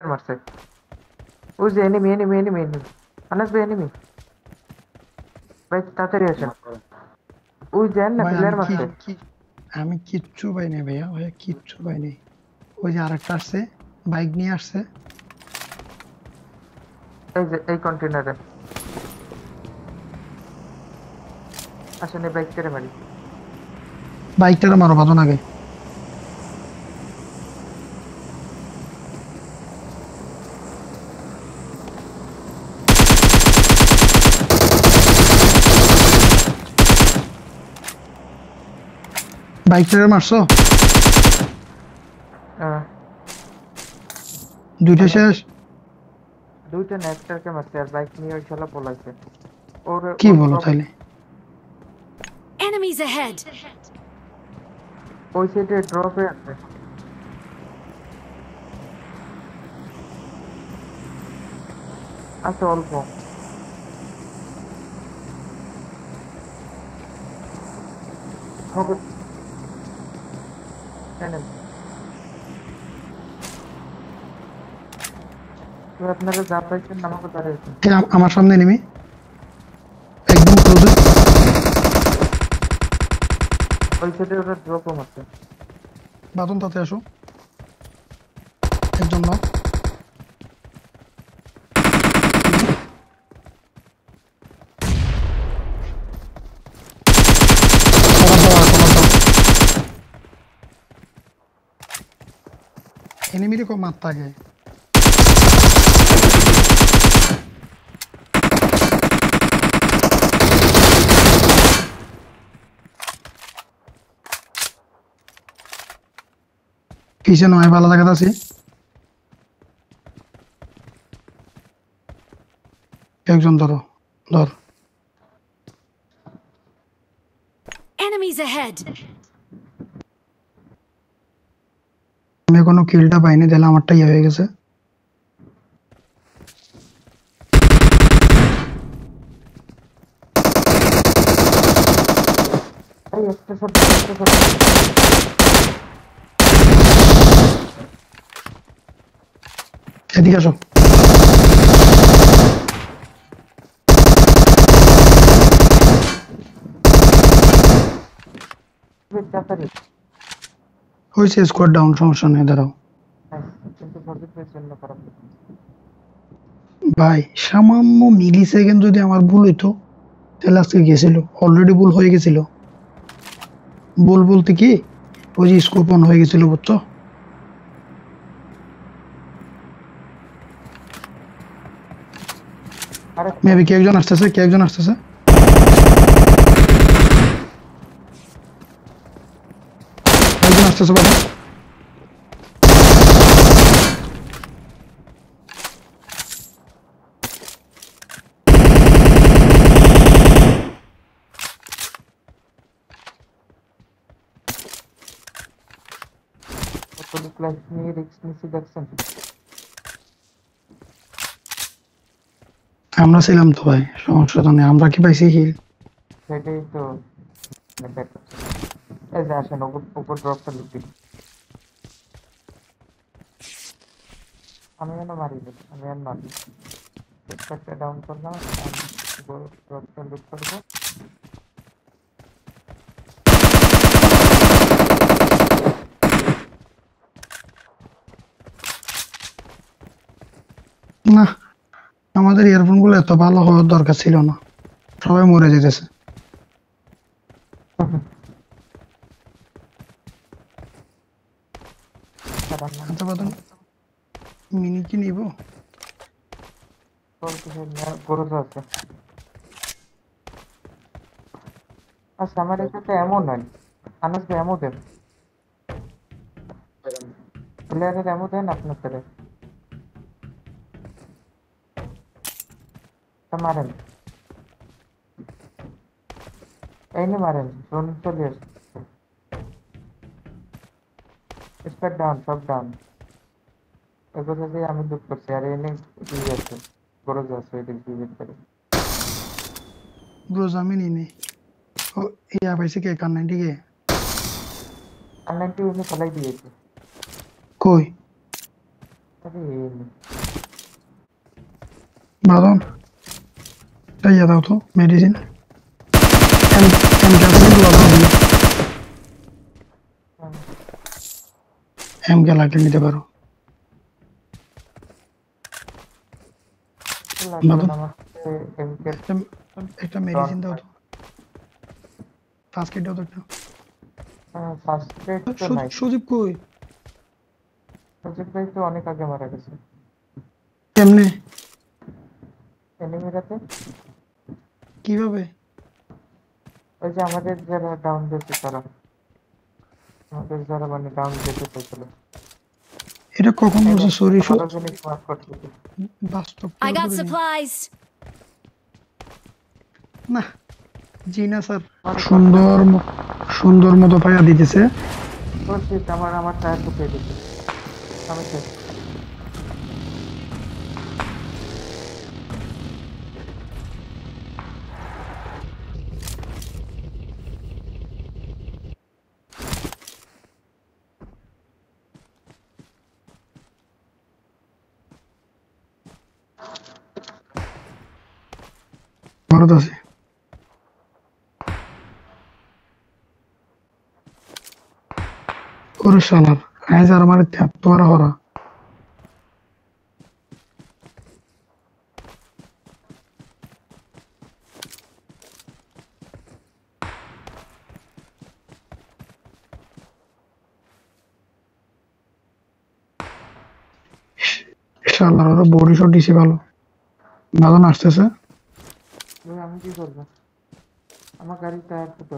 মারছে ওই যে enemy enemy enemy enemy Anas ভাই এনিমি ভাই তাড়াতাড়ি আসেন ওই যে না ভাই প্লেয়ার মারছে আমি কিচ্ছু পাই নাই ভাইয়া, ভাইয়া কিচ্ছু পাই নাই। ওই যে আরেকটা আসছে, বাইক নিয়ে আসছে। এই যে এই কন্টেনারে আসেন এই বাইক কেটে মারি বাইকটারে মারো বাঁধন আগে। বাইকটারে মারছো? দুইটা শেষ? দুইটা না একটাকে মারছে আর বাইক নিয়ে ওই শালা পলাইছে ওর কি ওর বলো drop- তাইলে? Enemies ahead! ওই সাইডে ড্রপে আছে আচ্ছা অল্প হবে জানেন তো আপনারা যা পাইছেন আমাকে দাঁড়িয়েছেন আমার সামনে নেমে একদম ক্লোজে। ওই সাইডে ওরা ড্রপও মারছে বাঁধন তাতে আসো, একজন নক। এনিমিরে কো মারতা গে। কিসে নয় ভালো জায়গা আছে। একজন ধরো, ধর। Enemies ahead! আমি কোনো কিলটা পাইনি, দিলে আমারটা ইয়ে হয়ে গেছে। এই একটা শট এদিকে আসো। তাড়াতাড়ি হয়েছে, স্কোয়াড ডাউন, সমস্যা নেই, দাঁড়াও। কিন্তু ফরজেট পেয়ের জন্য খারাপ ভাই সামান্য মিলি সেকেন্ড যদি আমার ভুল হইতো তাহলে আজকে গেছিল, অলরেডি ভুল হয়ে গেছিল। ভুল বলতে কি, ওই যে স্কোপ অন হয়ে গেছিল, বুঝছো? মেবি কে একজন আসতেছে, কে একজন আসতেছে। একজন আসতেছে বাবা। কতগুলো ক্লাস নিয়ে রিস্ক নিচ্ছি দেখছেন আমরা ছিলাম তো ভাই, সমস্যা তো নেই। আমরা কি পাইছি হিল? সেটাই তো এই যে আসেন উপর ড্রপটা লুটি আমি যেন মারি দিই আমি আর মারি একটা ডাউন করলাম ড্রপটা লুট করবো না, আমাদের ইয়ারফোন গুলো এত ভালো হওয়ার দরকার ছিল না, সবাই মরে যেতেছে। আচ্ছা বাদন, মিনি কি নিব? গরজ আছে আচ্ছা আমার এখানে এমন নয় আনাস ভাই এমন দেন প্লেয়ারের এমন দেন আপনার সাথে মারেন এই নিয়ে মারেন ড্রোন চলে আসছে স্টার ডাউন সব ডাউন এগুলো দিয়ে আমি লুট করছি আর এনে ইয়ে আছে গরজ আছে এটা ডিলিট করে ব্রোজ আমি নিনি। ও ইয়া পাইছে কে? কার 90 কে? আর 90 উনি ফলাই দিয়েছে কই? আরে বাদন চাইয়া দাও তো মেডিসিন এম এম কে আছে কিন্তু বাদন দিও এম কে লাগলে নিতে পারো লাগবে বাদন না আমার এমকে একটা একটা মেডিসিন দাও তো ফার্স্ট এড দাও তো একটা ফার্স্ট এড তো নাই। সুদীপ কই সুজিত ভাই তো অনেক আগে মারা গেছে কেমনে এনিমিরাতে। কিভাবে ওই যে আমাদের যারা ডাউন দিয়েছে তারা, আমাদের যারা মানে ডাউন যেতে চাইছিল, এটা কখন এই বলছে সরি সার্বজনিক মার্ক করতেছে। বাস্তব I করে got করে নি। supplies. না জি না স্যার সুন্দর মতো পায়া দিতেছে ও shit, আমার টায়ার ঢুকিয়ে দিচ্ছে। আমি শেষ। ভারত আছে ওরে শালার আজ আর আমার তোরা হরা শালার ওরা বডি শট দিছে ভালো বাদন আসতেছে ভাই আমি কি করবো? আমার গাড়ির টায়ার ফুটো।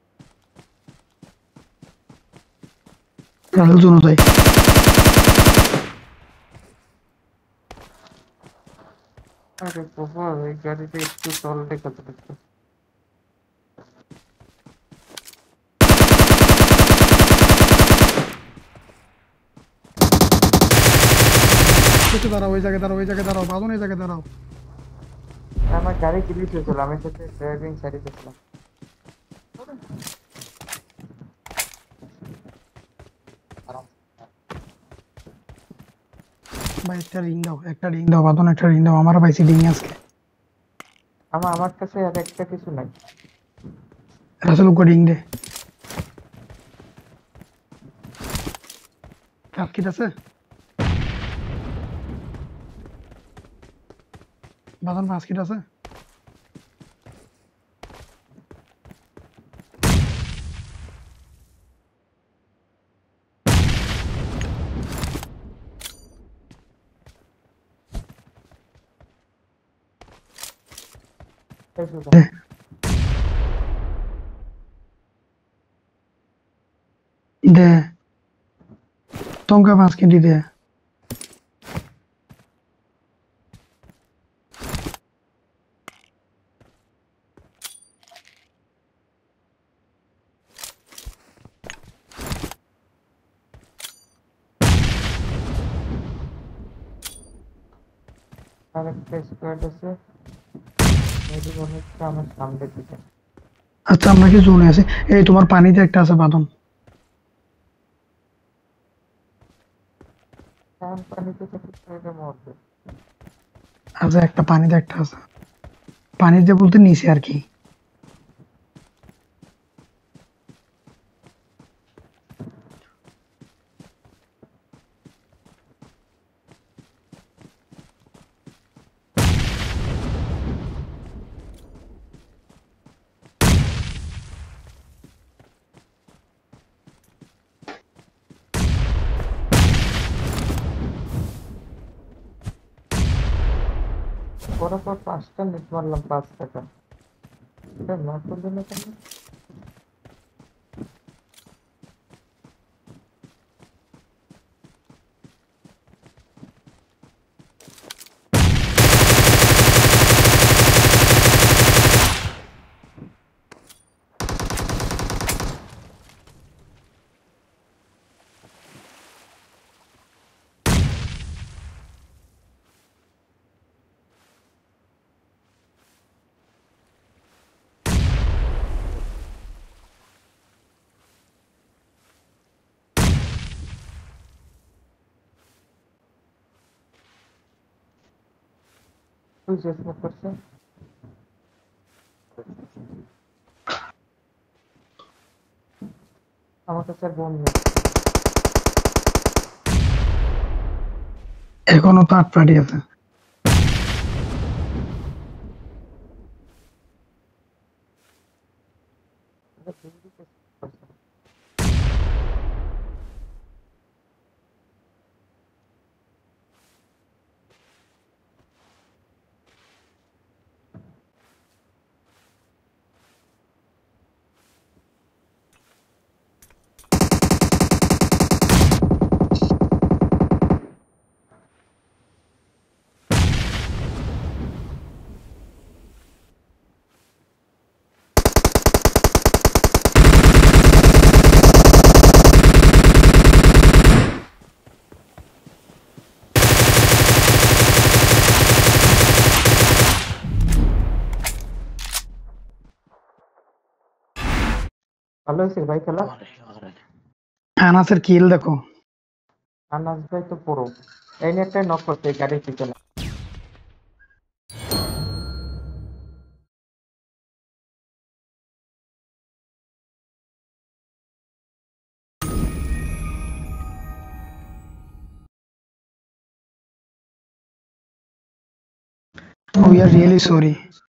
রাজেল জন্য তাই আরে বাবা, এই গাড়িটা একটু তলটে কাজ করছে। দাঁড়াও ওই জায়গায় দাঁড়াও বাদন এই জায়গায় দাঁড়াও আমার গাড়ি গ্লিচ হয়েছিল, আমি সাথে ড্রাইভিং সাইডে ছিলাম। ভাই একটা রিং দাও বাদন একটা রিং দাও আমার পাইছি রিং আজকে আমার কাছে আর একটা কিছু নাই। রাসেল ওকে রিং দে কাপ কিট আছে বাদন পাঁচ কিট আছে এই শুধু। দে টঙ্কা 5 কেজি দে আরেকটা স্কোয়াড আছে, মেবি মনে হচ্ছে আমার সামনের দিকে। আচ্ছা আমরা কি জোনে আছি এই তোমার পানিতে একটা আছে বাদন কারণ পানিতে তো কিছু হলে মরবে। আচ্ছা একটা পানিতে একটা আছে পানিতে বলতে নিচে আর কি পরপর 5টা নেট মারলাম 5 টাকা, এটা না করলে না কেন? ওই যে স্মোক করছে। আমার কাছে আর বোম নেই। এখনো তো 8 পার্টি আছে। এটা বিল্ডিতে করছে। ভালো হয়েছে ভাই খেলা। আনাসের কিল দেখো। আনাস ভাই তো পুরো এই নেটটাই নক করছে এই গাড়ির পিছনে। We are really sorry.